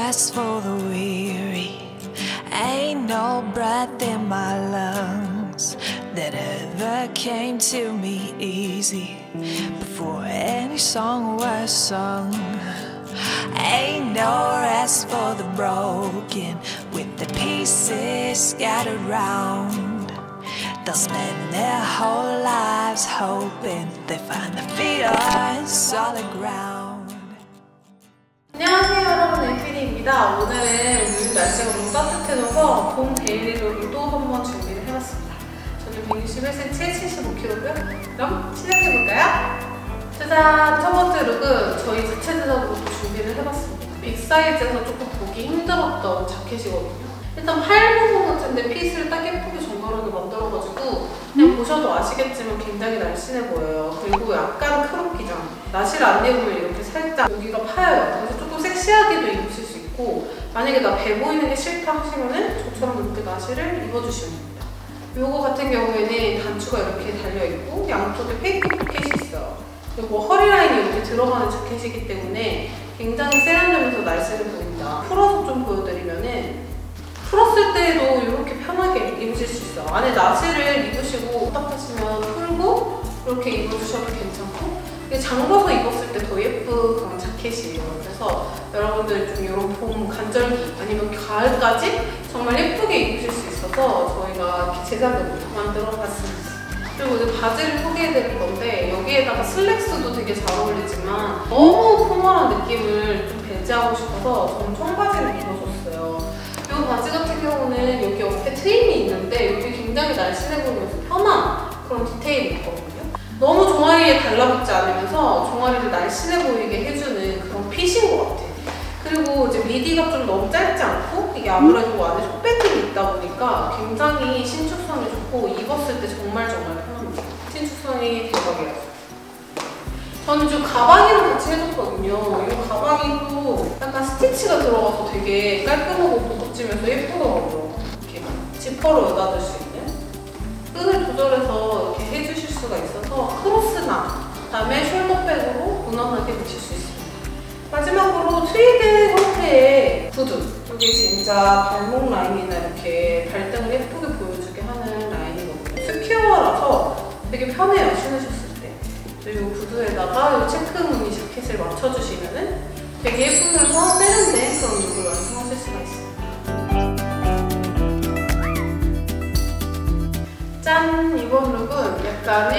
rest for the weary. Ain't no breath in my lungs that ever came to me easy before any song was sung. Ain't no rest for the broken with the pieces scattered round. They'll spend their whole lives hoping they find their feet on solid ground. 안녕하세요 여러분, 엔피디입니다. 오늘은 요즘 날씨가 너무 따뜻해져서 봄 데일리룩을 또 한번 준비를 해봤습니다. 저는 161cm에 75kg고요. 그럼 시작해볼까요? 짜잔! 첫 번째 룩은 저희 자체 제작으로 준비를 해봤습니다. 빅사이즈에서 조금 보기 힘들었던 자켓이거든요. 일단 팔 부분 같은데 핏을 딱 예쁘게 정갈하게 만들어가지고 그냥 보셔도 아시겠지만 굉장히 날씬해 보여요. 그리고 약간 크롭 기장. 나시를 안 입으면 이렇게 살짝 여기가 파여요. 그래서 조금 섹시하게도 입으실 수 있고, 만약에 나 배 보이는 게 싫다 하시면은 저처럼 이렇게 나시를 입어주시면 됩니다. 요거 같은 경우에는 단추가 이렇게 달려있고 양쪽에 페이크 포켓이 있어요. 그리고 허리 라인이 이렇게 들어가는 자켓이기 때문에 굉장히 세련되면서 날씬해 보입니다. 풀어서 좀 보여드리면은 풀었을 때도 이렇게 편하게 입으실 수 있어요. 안에 나시를 입으시고 답답하시면 풀고 이렇게 입어주셔도 괜찮고, 이게 잠궈서 입었을 때 더 예쁜 그런 자켓이에요. 그래서 여러분들 좀 이런 봄 간절기 아니면 가을까지 정말 예쁘게 입으실 수 있어서 저희가 이렇게 제작을 만들어봤습니다. 그리고 이제 바지를 소개해드릴 건데, 여기에다가 슬랙스도 되게 잘 어울리지만 너무 포멀한 느낌을 좀 배제하고 싶어서 저는 청바지를 입어줬어요. 이 바지 같은 경우는 여기 옆에 트임이 있는데 여기 굉장히 날씬해 보이면서 편한 그런 디테일이 있거든요. 너무 종아리에 달라붙지 않으면서 종아리를 날씬해 보이게 해주는 그런 핏인 것 같아요. 그리고 이제 미디가 좀 너무 짧지 않고, 이게 아무래도 안에 속배팅이 있다 보니까 굉장히 신축성이 좋고 입었을 때 정말 편합니다. 신축성이 대박이에요. 저는 지금 가방이랑 같이 해줬거든요. 이 가방이 또 약간 스티치가 들어가서 되게 깔끔하고 고급지면서 예쁘더라고요. 이렇게 지퍼로 여닫을 수 있는, 끈을 조절해서 이렇게 해주실 수가 있어서 크로스나 그다음에 숄더백으로 무난하게 붙일 수 있습니다. 마지막으로 트위드 형태의 구두. 이게 진짜 발목 라인이나 이렇게 발등을 예쁘게 보여주게 하는 라인이거든요. 스퀘어라서 되게 편해요, 신으셨을 때. 그리고 구두에다가 이 체크 무늬 자켓을 맞춰주시면은 되게 예쁘면서 세련된 그런 룩을 완성하실 수가 있습니다. 짠! 이번 룩은 약간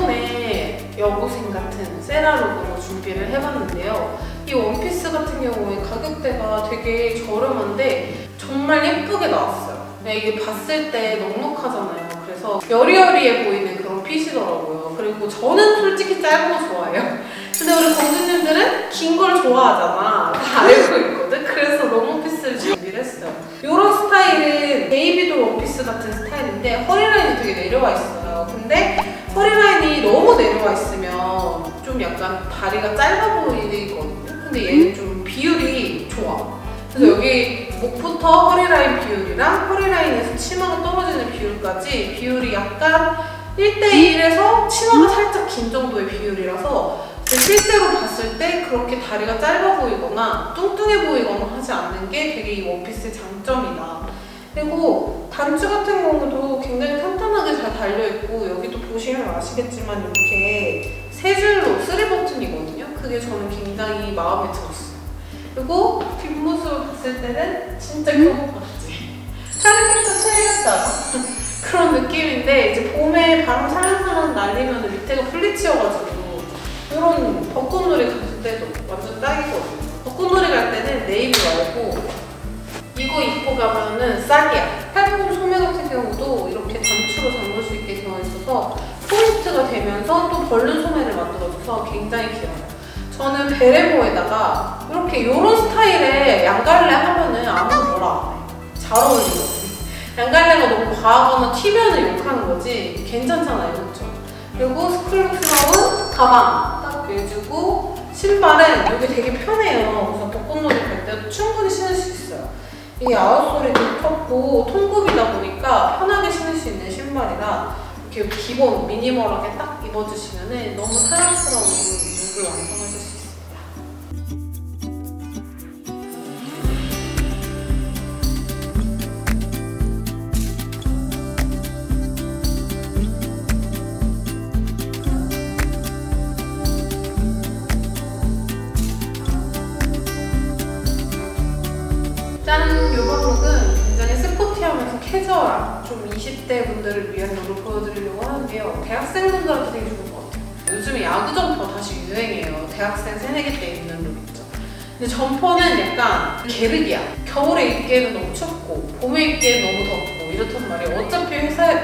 일본의 여고생 같은 세라 룩으로 준비를 해봤는데요. 이 원피스 같은 경우에 가격대가 되게 저렴한데 정말 예쁘게 나왔어요. 이게 봤을 때 넉넉하잖아요. 그래서 여리여리해 보이는 그런 핏이더라고요. 그리고 저는 솔직히 짧은 거 좋아해요. 근데 우리 공주님들은 긴 걸 좋아하잖아. 다 알고 있거든? 그래서 롱원피스를 준비를 했어요. 이런 스타일은 베이비돌 원피스 같은 스타일인데 허리라인이 되게 내려와 있어요. 근데 허리라인이 너무 내려와 있으면 좀 약간 다리가 짧아 보이거든요. 근데 얘는 좀 비율이 좋아. 그래서 여기 목부터 허리라인 비율이랑 허리라인에서 치마가 떨어지는 비율까지 비율이 약간 1:1에서 치마가 살짝 긴 정도의 비율이라서 실제로 봤을 때 그렇게 다리가 짧아 보이거나 뚱뚱해 보이거나 하지 않는 게 되게 이 원피스의 장점이다. 그리고 단추 같은 경우도 굉장히 탄탄하게 잘 달려있고, 여기도 보시면 아시겠지만 이렇게 세 줄로 3버튼이거든요. 그게 저는 굉장히 마음에 들었어요. 그리고 뒷모습을 봤을 때는 진짜 교복 같지? 캐릭터 체리 같지 않아? 그런 느낌인데, 이제 봄에 바람 살랑살랑 날리면 밑에가 플리츠여가지고 이런 벚꽃놀이 갔을 때도 완전 딱이거든요. 벚꽃놀이 갈 때는 네이비 말고 이거 입고 가면은 싹이야. 팔꿈 소매 같은 경우도 이렇게 단추로 잠글 수 있게 되어 있어서 포인트가 되면서 또 벌룬 소매를 만들어줘서 굉장히 귀여워요. 저는 베레모에다가 이렇게 이런 스타일의 양갈래 하면은 아무도 뭐라 안 해. 잘 어울리거든요. 양갈래가 너무 과하거나 튀면은 욕하는 거지 괜찮잖아요, 그렇죠? 그리고 스클럽스러운 가방 딱 내주고, 신발은 여기 되게 편해요. 그래서 벚꽃놀이 갈 때도 충분히 신을 수 있어요. 이게 아웃솔이 좁고 통굽이다 보니까 편하게 신을 수 있는 신발이라 이렇게 기본 미니멀하게 딱 입어주시면 너무 사랑스러운 룩을 완성하실 수 있습니다. 제가 좀 20대 분들을 위한 룩을 보여드리려고 하는데요. 대학생분들한테 되게 좋은 것 같아요. 요즘에 야구 점퍼 다시 유행이에요. 대학생 새내기 때 입는 룩 있죠. 근데 점퍼는 약간 계륵이야. 겨울에 입기에는 너무 춥고 봄에 입기에는 너무 덥고 이렇단 말이에요. 어차피 회사래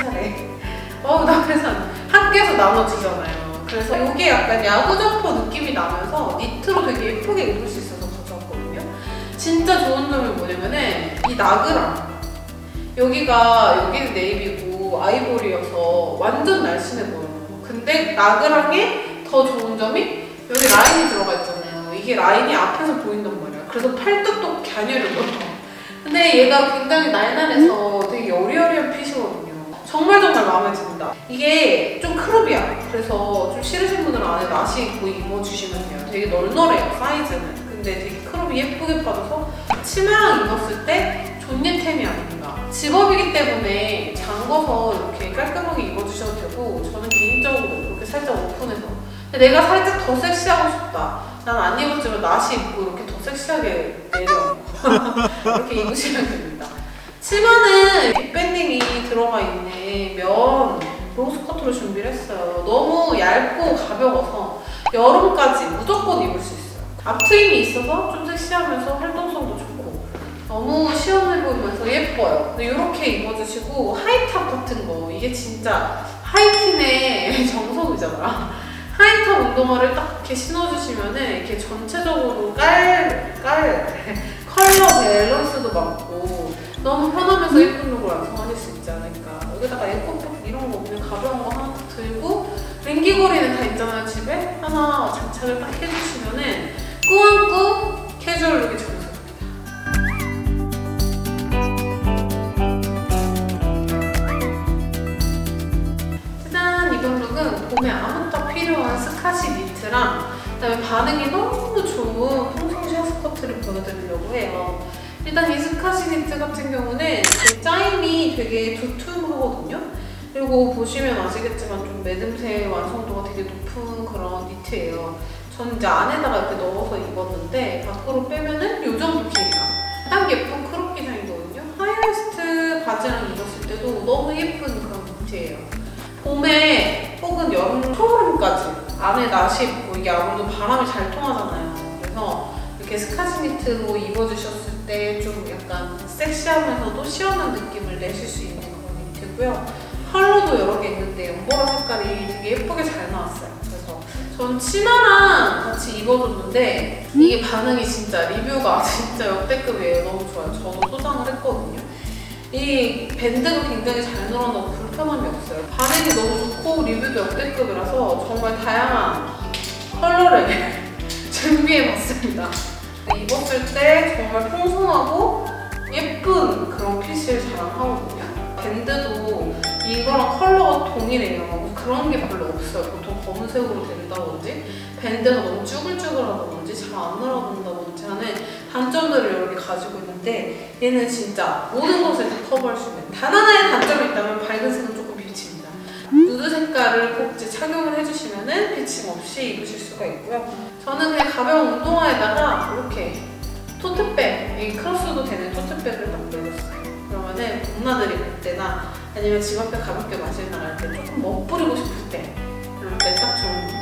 나 회사 학교에서 나눠지잖아요. 그래서 이게 약간 야구 점퍼 느낌이 나면서 니트로 되게 예쁘게 입을 수 있어서 가져왔거든요. 진짜 좋은 점이 뭐냐면은 이 나그랑 여기는 네이비고 아이보리여서 완전 날씬해 보여요. 근데 나그랑에 더 좋은 점이 여기 라인이 들어가 있잖아요. 이게 라인이 앞에서 보인단 말이야. 그래서 팔뚝도 갸녀려요. 근데 얘가 굉장히 날씬해서 되게 여리여리한 핏이거든요. 정말 마음에 든다. 이게 좀 크롭이야. 그래서 좀 싫으신 분들은 안에 나시 입고 입어주시면 돼요. 되게 널널해요, 사이즈는. 근데 되게 크롭이 예쁘게 빠져서 치마랑 입었을 때 존예템이 아닌가. 직업이기 때문에 잠궈서 이렇게 깔끔하게 입어주셔도 되고, 저는 개인적으로 이렇게 살짝 오픈해서. 근데 내가 살짝 더 섹시하고 싶다. 난 안 입었지만 나시 입고 이렇게 더 섹시하게 내려. 이렇게 입으시면 됩니다. 치마는 빅밴딩이 들어가 있는 면 롱스커트로 준비를 했어요. 너무 얇고 가벼워서 여름까지 무조건 입을 수 있어요. 앞트임이 있어서 좀 섹시하면서 활동성도 좋고 너무 시원해 보이면서 예뻐요. 근데 이렇게 입어주시고 하이탑 같은 거, 이게 진짜 하이틴의 정석이잖아. 하이탑 운동화를 딱 이렇게 신어주시면은 이렇게 전체적으로 컬러 밸런스도 맞고 너무 편하면서 예쁜 룩을 완성하실 수 있지 않을까. 여기다가 에코백 이런 거 그냥 가벼운 거 하나 딱 들고, 링기거리는 다 있잖아요, 집에. 하나 장착을 딱 해주시면은 꾸안꾸 캐주얼 룩이 정석입니다. 짜잔! 이번 룩은 봄에 아무딱 필요한 스카시 니트랑 그다음에 반응이 너무 좋은 풍성시아 스커트를 보여드리려고 해요. 일단 이 스카시 니트 같은 경우는 그 짜임이 되게 두툼하거든요. 그리고 보시면 아시겠지만 좀 매듭새 완성도가 되게 높은 그런 니트예요. 저는 이제 안에다가 이렇게 넣어서 입었는데 밖으로 빼면은 이 정도 길이가 딱 예쁜 크롭 기장이거든요. 하이웨스트 바지랑 입었을 때도 너무 예쁜 그런 니트예요. 봄에 혹은 여름 초여름까지 안에 나시 입고, 이게 아무래도 바람이 잘 통하잖아요. 그래서 이렇게 스카시 니트로 입어주셨을 때 좀 약간 섹시하면서도 시원한 느낌을 내실 수 있는 그런 니트고요. 컬러도 여러 개 있는데 연보라 색깔이 되게 예쁘게 잘 나왔어요. 그래서 전 치마랑 같이 입어줬는데 이게 반응이 진짜 리뷰가 진짜 역대급이에요. 너무 좋아요. 저도 소장을 했거든요. 이 밴드가 굉장히 잘 늘어나고 불편함이 없어요. 반응이 너무 좋고 리뷰도 역대급이라서 정말 다양한 컬러를 준비해봤습니다. 입었을 때 정말 풍성하고 예쁜 그런 핏을 자랑하거든요. 밴드도 이거랑 컬러가 동일해요. 그런 게 별로 없어요. 보통 검은색으로 된다든지 밴드가 너무 쭈글쭈글하다든지 잘 안 늘어난다든지 하는 단점들을 여러 개 가지고 있는데, 얘는 진짜 모든 것을 다 커버할 수 있는, 단 하나의 단점이 있다면 밝은 색은 조금 비칩니다. 누드 색깔을 꼭 이제 착용을 해주시면은 비침 없이 입으실 수가 있고요. 저는 그냥 가벼운 운동화에다가 이렇게 토트백, 이 크로스도 되는 토트백을 딱 넣었어요. 그러면은 봄나들이 갈 때나 아니면 집 앞에 가볍게 마실 나갈 때 조금 멋부리고 싶을 때 이럴 때 딱 좋은 겁니다.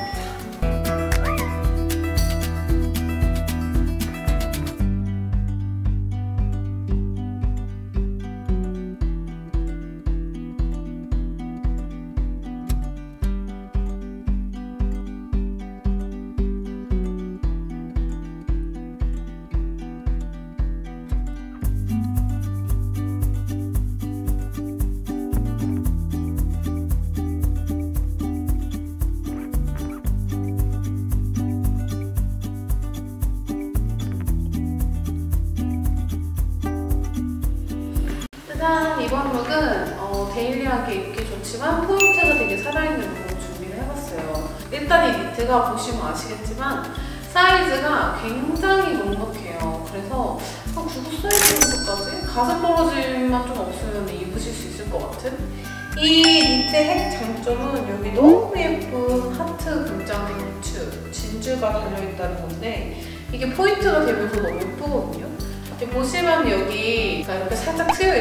짜잔! 이번 룩은 데일리하게 입기 좋지만 포인트가 되게 살아있는 룩으로 준비를 해봤어요. 일단 이 니트가 보시면 아시겠지만 사이즈가 굉장히 넉넉해요. 그래서 한 99 사이즈 정도까지 가슴 벌어짐만 좀 없으면 입으실 수 있을 것 같은? 이 니트의 핵 장점은 여기 너무 예쁜 하트 분장의 부츠, 진주가 달려있다는 건데 이게 포인트가 되면서 너무 예쁘거든요. 보시면 여기 이렇게 살짝 트여있어요.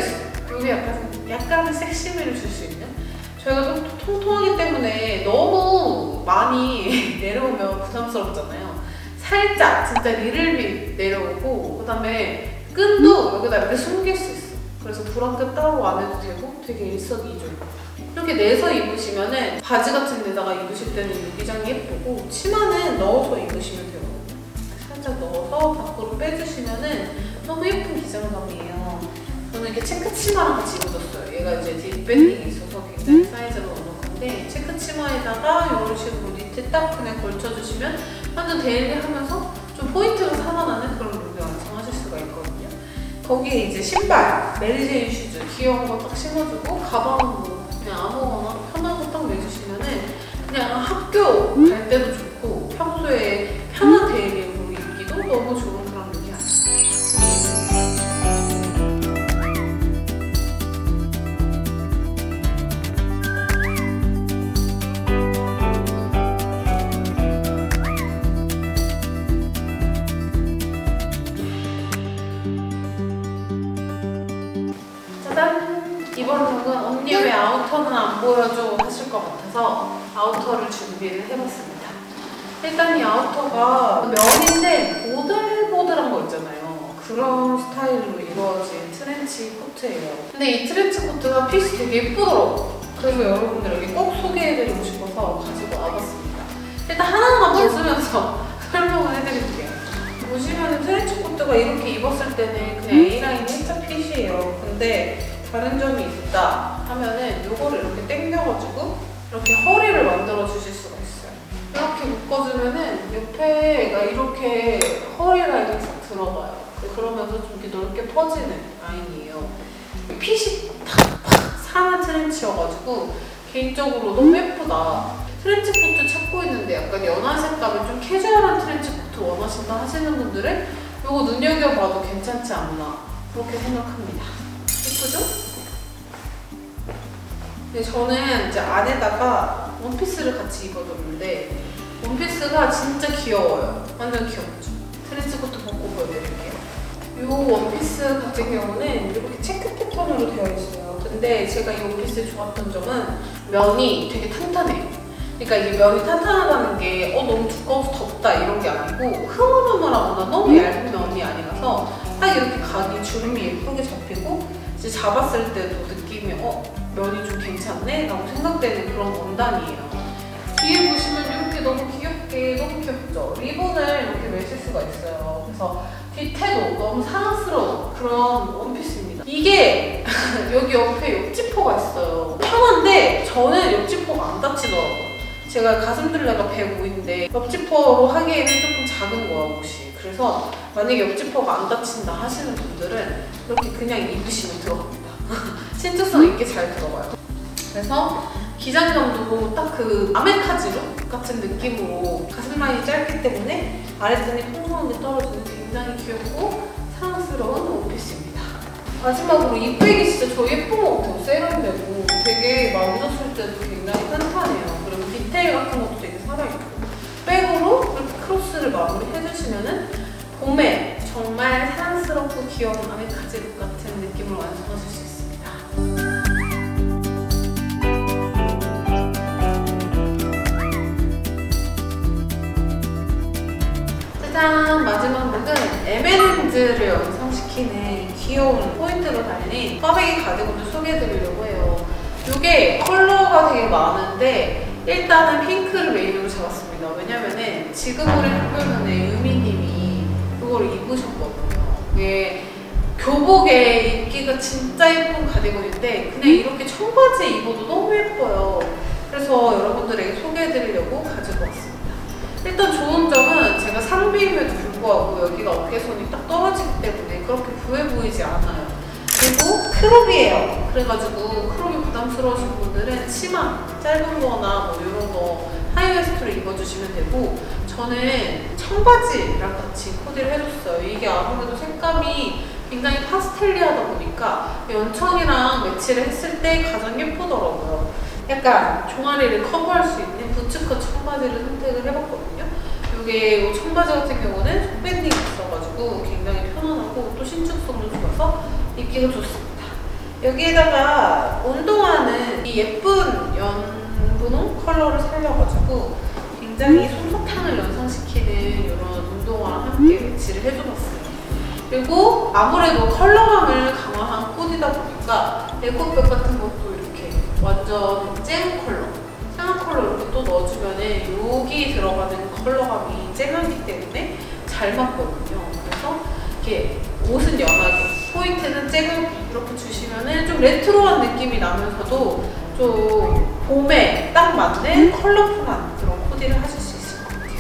이게 약간의 섹시미를 줄 수 있는. 저희가 좀 통통하기 때문에 너무 많이 내려오면 부담스럽잖아요. 살짝 진짜 리를빗 내려오고, 그 다음에 끈도 여기다 이렇게 숨길 수 있어. 그래서 브라켓 따로 안 해도 되고 되게 일석이조. 이렇게 내서 입으시면은 바지 같은 데다가 입으실 때는 유기장이 예쁘고, 치마는 넣어서 입으시면 돼요. 살짝 넣어서 밖으로 빼주시면은 너무 예쁜 기장감이에요. 저는 이렇게 체크 치마랑 같이 입어줬어요. 얘가 이제 뒷밴딩이 있어서 굉장히 사이즈가 넉넉한데, 체크 치마에다가 이런 식으로 니트 딱 그냥 걸쳐주시면 완전 데일리하면서 좀 포인트가 살아나는 그런 룩을 완성하실 수가 있거든요. 거기에 이제 신발, 메리제인 슈즈 귀여운 거 딱 신어주고, 가방은 그냥 아무거나 편한 거 딱 내주시면은 그냥 학교 갈 때도 좋고, 평소에 편한 데일리로 입기도 너무 좋은 그런 룩이 아니에요. 이번 룩은 언니 왜 아우터는 안 보여줘 하실 것 같아서 아우터를 준비를 해봤습니다. 일단 이 아우터가 면인데 보들보들한 거 있잖아요. 그런 스타일로 이루어진 트렌치 코트예요. 근데 이 트렌치 코트가 핏이 되게 예쁘더라고요. 그래서 여러분들에게 꼭 소개해드리고 싶어서 가지고 와봤습니다. 일단 하나하나 벗으면서 설명을 해드릴게요. 보시면 트렌치 코트가 이렇게 입었을 때는 그냥 A라인 일자 핏이에요. 근데 다른 점이 있다 하면은 요거를 이렇게 당겨가지고 이렇게 허리를 만들어 주실 수가 있어요. 이렇게 묶어주면은 옆에가 이렇게 허리 라인이 싹 들어가요. 그러면서 좀 이렇게 넓게 퍼지는 라인이에요. 핏이 팍팍 사는 트렌치여가지고 개인적으로 너무 예쁘다. 트렌치 코트 찾고 있는데 약간 연한 색감의 좀 캐주얼한 트렌치 코트 원하신다 하시는 분들은 요거 눈여겨봐도 괜찮지 않나 그렇게 생각합니다. 예쁘죠? 네, 저는 이제 안에다가 원피스를 같이 입어줬는데 원피스가 진짜 귀여워요. 완전 귀엽죠? 트렌치 코트 벗고 보여드릴게요. 이 원피스 같은 경우는 이렇게 체크 패턴으로 되어 있어요. 근데 제가 이 원피스에 좋았던 점은 면이 되게 탄탄해요. 그러니까 이게 면이 탄탄하다는 게 너무 두꺼워서 덥다 이런 게 아니고 흐물흐물하거나 너무 얇은 면이 아니라서 딱 이렇게 각이 주름이 예쁘게 잡히고 이제 잡았을 때도 느낌이 면이 좀 괜찮네? 라고 생각되는 그런 원단이에요. 뒤에 보시면 이렇게 너무 귀엽게, 너무 귀엽죠? 리본을 이렇게 매실 수가 있어요. 그래서 뒤태도 너무 사랑스러운 그런 원피스입니다. 이게 여기 옆에 옆지퍼가 있어요. 편한데 저는 옆지퍼가 안 닫히더라고요. 제가 가슴둘레가 105인데 옆지퍼로 하기에는 조금 작은 거야, 옷이. 그래서 만약에 옆지퍼가 안 닫힌다 하시는 분들은 이렇게 그냥 입으시면 들어갑니다. 신축성 있게 잘 들어가요. 그래서 기장감도 딱 그 아메카지로 같은 느낌으로 가슴 라인이 짧기 때문에 아랫선이 풍성하게 떨어지는 굉장히 귀엽고 사랑스러운 원피스입니다. 마지막으로 이 백이 진짜 저 예쁜 것 같아요. 세련되고 되게 만졌을 때도 굉장히 탄탄해요. 그리고 디테일 같은 것도 되게 살아있고 백으로 이렇게 크로스를 마무리 해주시면은 봄에 정말 사랑스럽고 귀여운 아메카지 룩 같은 느낌을 완성하실 수 있습니다. 짜잔! 마지막 룩은 M&M즈를 연상시키는 이 귀여운 포인트로 달린 꽈배기 가디건을 소개해드리려고 해요. 이게 컬러가 되게 많은데 일단은 핑크를 메인으로 잡았습니다. 왜냐면은 지금 우리 학교면에 유미님이 그걸 입으셨거든요. 이게 교복에 입기가 진짜 예쁜 가디건인데 그냥 이렇게 청바지에 입어도 너무 예뻐요. 그래서 여러분들에게 소개해드리려고 가지고 왔습니다. 일단 좋은 점은 제가 상비임에도 불구하고 여기가 어깨선이 딱 떨어지기 때문에 그렇게 부해 보이지 않아요. 그리고 크롭이에요. 그래가지고 크롭이 부담스러우신 분들은 치마 짧은 거나 뭐 이런 거 하이웨스트로 입어주시면 되고 저는 청바지랑 같이 코디를 해줬어요. 이게 아무래도 색감이 굉장히 파스텔리하다 보니까 연청이랑 매치를 했을 때 가장 예쁘더라고요. 약간 종아리를 커버할 수 있는 부츠컷 청바지를 선택을 해봤거든요. 이게 청바지 같은 경우는 속밴딩이 있어가지고 굉장히 편안하고 또 신축성도 좋아서 입기가 좋습니다. 여기에다가 운동화는 이 예쁜 연분홍 컬러를 살려가지고 굉장히 솜사탕을 연상시키는 이런 운동화와 함께 매치를 해줘봤어요. 그리고 아무래도 컬러감을 강화한 코디다 보니까 에코백 같은 것도 이렇게 완전 쨍 컬러, 상한 컬러 이렇게 또 넣어주면은 여기 들어가는 컬러감이 쨍하기 때문에 잘 맞거든요. 그래서 이렇게 옷은 연하게, 포인트는 쨍하게 이렇게 주시면은 좀 레트로한 느낌이 나면서도 좀 봄에 딱 맞는 컬러풀한 그런 코디를 하실 수 있을 것 같아요.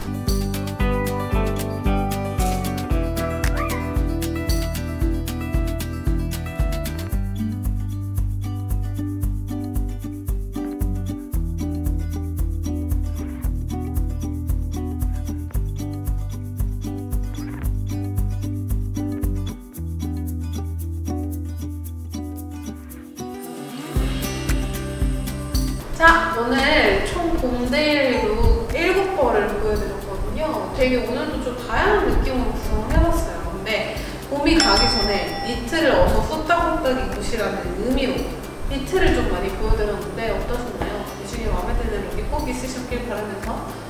자, 오늘 총 봄 데일리 룩 7벌을 보여드렸거든요. 되게 오늘도 좀 다양한 느낌으로 구성을 해봤어요. 근데 봄이 가기 전에 니트를 어서 후딱후딱 입으시라는 의미로 니트를 좀 많이 보여드렸는데 어떠셨나요? 이 중에 마음에 드는 룩이 꼭 있으셨길 바라면서